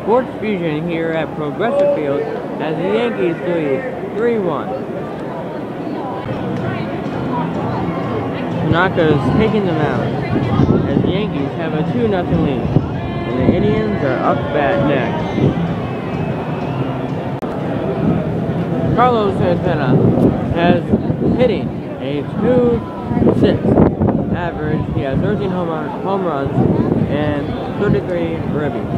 Sports Fusion here at Progressive Field as the Yankees lead 3-1. Tanaka's taking the mound as the Yankees have a 2-0 lead, and the Indians are up bat next. Carlos Santana has hitting a .206 average. He has 13 home runs and 33 ribbies.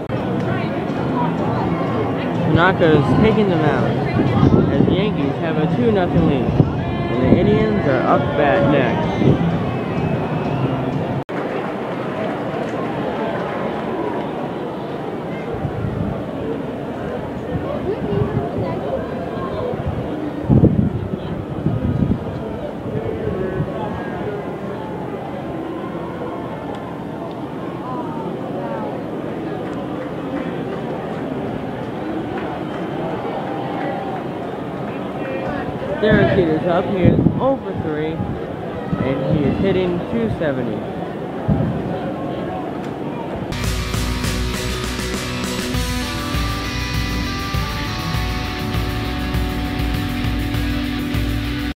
Tanaka's taking the mound as the Yankees have a 2-0 lead, and the Indians are up bat next. Derek Jeter's up. He is 0 for 3, and he is hitting .270.